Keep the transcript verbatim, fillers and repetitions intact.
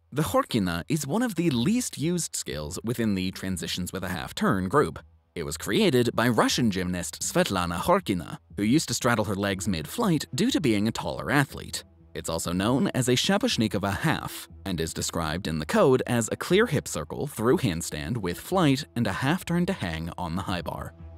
The Khorkina is one of the least used skills within the transitions with a half-turn group. It was created by Russian gymnast Svetlana Khorkina, who used to straddle her legs mid-flight due to being a taller athlete. It's also known as a shaposhnikova half, and is described in the code as a clear hip circle through handstand with flight and a half turn to hang on the high bar.